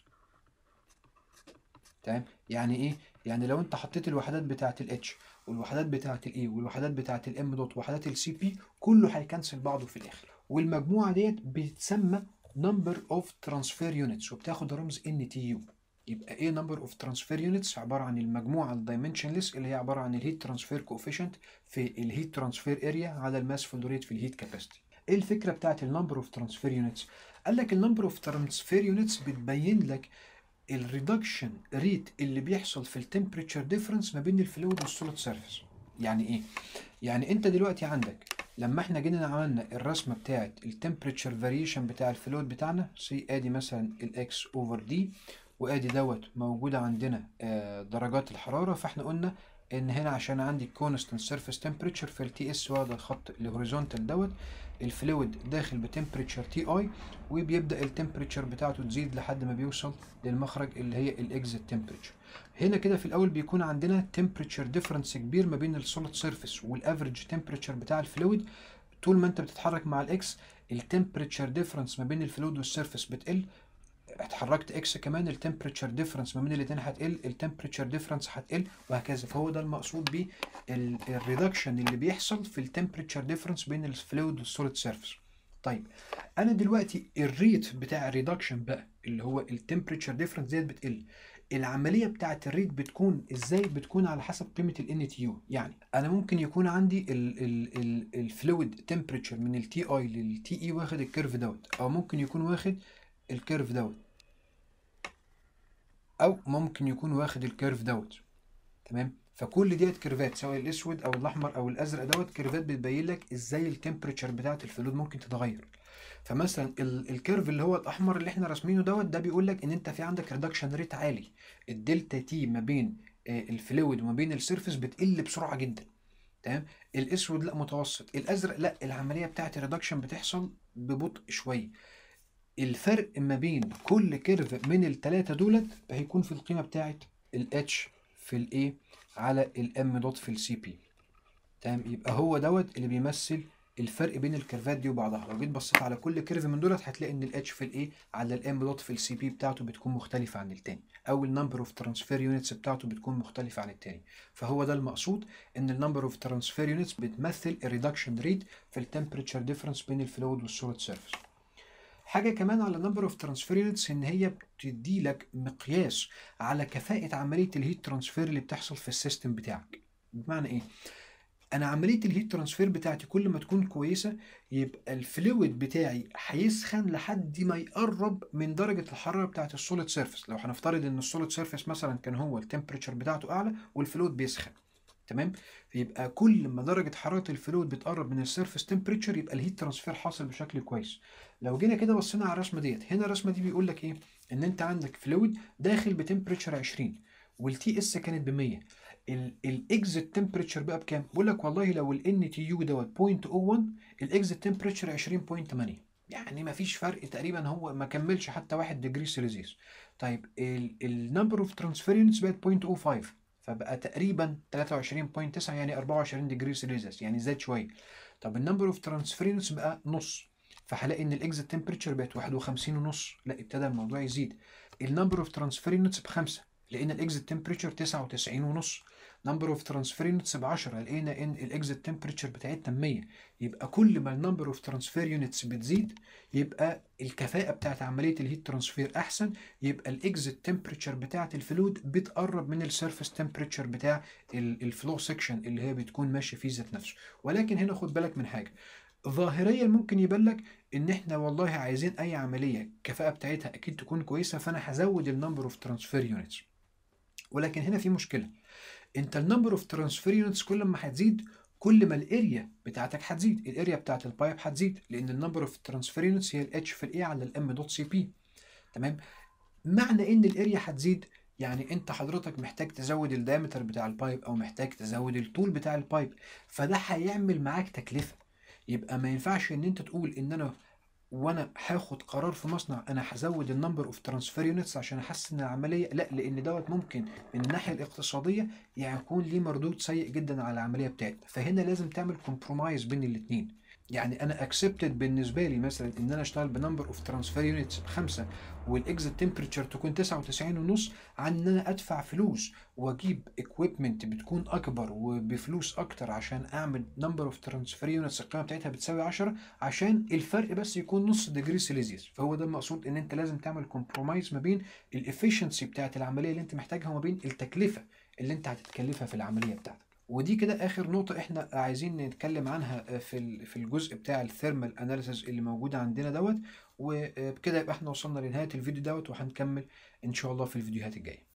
تمام، يعني ايه؟ يعني لو انت حطيت الوحدات بتاعه الاتش والوحدات بتاعه الاي والوحدات بتاعه الام دوت ووحدات السي بي كله هيكنسل بعضه في الاخر. والمجموعه ديت بتتسمى نمبر اوف ترانسفير يونتس وبتاخد رمز ان تي يو. يبقى ايه نمبر اوف ترانسفير يونتس؟ عباره عن المجموعه الدايمنشنلس اللي هي عباره عن الهيت ترانسفير كوفيشنت في الهيت ترانسفير اريا على الماس فلو ريت في الهيت كاباسيتي. ايه الفكره بتاعت النمبر اوف ترانسفير يونتس؟ قال لك النمبر اوف ترانسفير يونتس بتبين لك الريدكشن ريت اللي بيحصل في التمبريتشر ديفرنس ما بين الفلويد والسوليد سيرفيس. يعني ايه؟ يعني انت دلوقتي عندك لما احنا جينا عملنا الرسمه بتاعه التمبريتشر فاريشن بتاع الفلويد بتاعنا، سي ادي مثلا الاكس اوفر دي، وادي دوت موجوده عندنا درجات الحراره، فاحنا قلنا ان هنا عشان عندي كونستنت سيرفيس تمبريتشر في التي اس، وهذا الخط الهوريزونتال دوت الفلويد داخل بتمبريتشر تي اي، وبيبدا التمبريتشر بتاعته تزيد لحد ما بيوصل للمخرج اللي هي الاكزيت تمبريتشر. هنا كده في الاول بيكون عندنا تمبريتشر ديفرنس كبير ما بين السوليد سيرفيس والافريج تمبريتشر بتاع الفلويد. طول ما انت بتتحرك مع الاكس التمبريتشر ديفرنس ما بين الفلويد والسيرفيس بتقل، اتحركت اكس كمان التمبريتشر ديفرنس ما بين الاثنين هتقل، التمبريتشر ديفرنس هتقل، وهكذا. فهو ده المقصود بيه الريدكشن اللي بيحصل في التمبريتشر ديفرنس بين الفلويد والسوليد سيرفيس. طيب انا دلوقتي الريت بتاع الريدكشن بقى اللي هو التمبريتشر ديفرنس ديت بتقل، العمليه بتاعه الريت بتكون ازاي؟ بتكون على حسب قيمه الان تي يو. يعني انا ممكن يكون عندي الفلويد تمبريتشر من التي اي للتي اي واخد الكيرف دوت، او ممكن يكون واخد الكيرف دوت، او ممكن يكون واخد الكيرف دوت. تمام، فكل ديت كيرفات سواء الاسود او الاحمر او الازرق دوت كيرفات بتبين لك ازاي التمبريتشر بتاعه الفلويد ممكن تتغير. فمثلا الكيرف اللي هو الاحمر اللي احنا راسمينه دوت ده بيقول لك ان انت في عندك ريدكشن ريت عالي، الدلتا تي ما بين الفلويد وما بين السيرفيس بتقل بسرعه جدا. تمام، الاسود لا متوسط، الازرق لا العمليه بتاعه الريدكشن بتحصل ببطء شويه. الفرق ما بين كل كيرف من الثلاثه دولت هيكون في القيمه بتاعه الاتش في الاي على الام دوت في السي بي. تمام، يبقى هو دوت اللي بيمثل الفرق بين الكيرفات دي وبعضها. لو جيت بصيت على كل كيرف من دولت هتلاقي ان الاتش في الاي على الام دوت في السي بي بتاعته بتكون مختلفه عن التاني، او النمبر اوف ترانسفير يونتس بتاعته بتكون مختلفه عن التاني. فهو ده المقصود، ان النمبر اوف ترانسفير يونتس بتمثل الريدكشن ريت في التمبريتشر ديفرنس بين الفلويد والسوليد سيرفيس. حاجه كمان على نمبر اوف ترانسفير يونتس ان هي بتدي لك مقياس على كفاءه عمليه الهيت ترانسفير اللي بتحصل في السيستم بتاعك. بمعنى ايه؟ انا عمليه الهيت ترانسفير بتاعتي كل ما تكون كويسه يبقى الفلويد بتاعي هيسخن لحد ما يقرب من درجه الحراره بتاعت السوليد سيرفيس. لو هنفترض ان السوليد سيرفيس مثلا كان هو التمبريتشر بتاعته اعلى والفلويد بيسخن، تمام، فيبقى كل ما درجه حراره الفلويد بتقرب من السيرفيس تمبريتشر يبقى الهيت ترانسفير حاصل بشكل كويس. لو جينا كده بصينا على الرسمه ديت، هنا الرسمه دي بيقول لك ايه؟ ان انت عندك فلويد داخل بتمبريتشر 20 والتي اس كانت ب 100، الاكزيت تمبريتشر بقى بكام؟ بقول لك والله لو الان تي يو دوت 0.01 الاكزيت تمبريتشر 20.8، يعني ما فيش فرق تقريبا، هو ما كملش حتى 1 ديجري سيلسيوس. طيب النمبر اوف ترانسفير يونتس بقت 0.05 فبقى تقريبا 23.9 يعني 24 ديجري سيلسيوس، يعني زاد شويه. طب النمبر اوف ترانسفير يونتس بقى نص، فهلاقي ان الاكزيت تمبريتشر بقت 51 ونص، لا ابتدى الموضوع يزيد. النمبر اوف ترانسفير يونتس بخمسه لقينا الاكزيت تمبريتشر 99 ونص. نمبر اوف ترانسفير يونتس ب 10 لقينا ان الاكزيت تمبريتشر بتاعتنا 100. يبقى كل ما النمبر اوف ترانسفير يونتس بتزيد يبقى الكفاءه بتاعت عمليه الهيت ترانسفير احسن، يبقى الاكزيت تمبريتشر بتاعت الفلويد بتقرب من السيرفيس تمبريتشر بتاع الفلو سيكشن اللي هي بتكون ماشيه فيه ذات نفسه. ولكن هنا خد بالك من حاجه، ظاهريا ممكن يبان لك ان احنا والله عايزين اي عمليه الكفاءه بتاعتها اكيد تكون كويسه، فانا هزود النمبر اوف ترانسفير يونتس. ولكن هنا في مشكله، انت النمبر اوف ترانسفير يونتس كل ما هتزيد كل ما الاريا بتاعتك هتزيد، الاريا بتاعت البايب هتزيد، لان النمبر اوف ترانسفير يونتس هي الاتش في الاي على الام دوت سي بي. تمام. معنى ان الاريا هتزيد يعني انت حضرتك محتاج تزود الدايمتر بتاع البايب او محتاج تزود الطول بتاع البايب، فده هيعمل معاك تكلفة. يبقى ما ينفعش ان انت تقول ان انا وانا هاخد قرار في مصنع انا هزود النمبر اوف ترانسفير يونتس عشان احسن العمليه، لا، لان دوت ممكن من الناحيه الاقتصاديه يكون ليه مردود سيء جدا على العمليه بتاعتنا. فهنا لازم تعمل كومبرومايز بين الاثنين. يعني انا اكسبتد بالنسبه لي مثلا ان انا اشتغل بنمبر اوف ترانسفير يونتس 5 والاكزit تمبريتشر تكون 99 ونص، عن ان انا ادفع فلوس واجيب اكويبمنت بتكون اكبر وبفلوس اكتر عشان اعمل نمبر اوف ترانسفير يونتس القيمه بتاعتها بتساوي 10، عشان الفرق بس يكون نص ديجري سيليزيوس. فهو ده المقصود، ان انت لازم تعمل كومبرومايز ما بين الافشنسي بتاعت العمليه اللي انت محتاجها وما بين التكلفه اللي انت هتتكلفها في العمليه بتاعتك. ودي كده اخر نقطه احنا عايزين نتكلم عنها في الجزء بتاع الثيرمال اناليسيس اللي موجود عندنا دوت. وبكده يبقى احنا وصلنا لنهايه الفيديو دوت، وهنكمل ان شاء الله في الفيديوهات الجايه.